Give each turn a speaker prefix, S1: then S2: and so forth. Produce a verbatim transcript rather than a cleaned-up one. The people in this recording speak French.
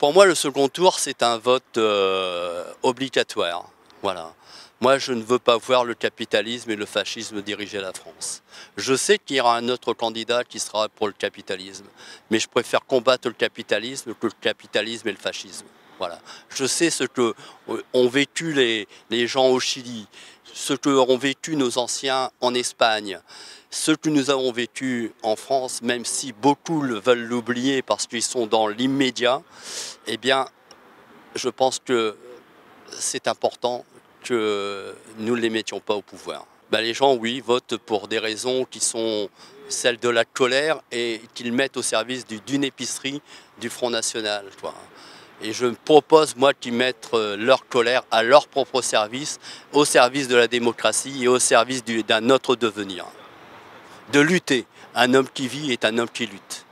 S1: Pour moi, le second tour, c'est un vote euh, obligatoire. Voilà. Moi, je ne veux pas voir le capitalisme et le fascisme diriger la France. Je sais qu'il y aura un autre candidat qui sera pour le capitalisme, mais je préfère combattre le capitalisme que le capitalisme et le fascisme. Voilà. Je sais ce que ont vécu les, les gens au Chili, ce que ont vécu nos anciens en Espagne, ce que nous avons vécu en France, même si beaucoup le veulent l'oublier parce qu'ils sont dans l'immédiat, eh bien, je pense que c'est important que nous ne les mettions pas au pouvoir. Ben, les gens, oui, votent pour des raisons qui sont celles de la colère et qu'ils mettent au service d'une épicerie du Front National, quoi. Et je me propose, moi, qu'ils mettent leur colère à leur propre service, au service de la démocratie et au service d'un autre devenir. De lutter. Un homme qui vit est un homme qui lutte.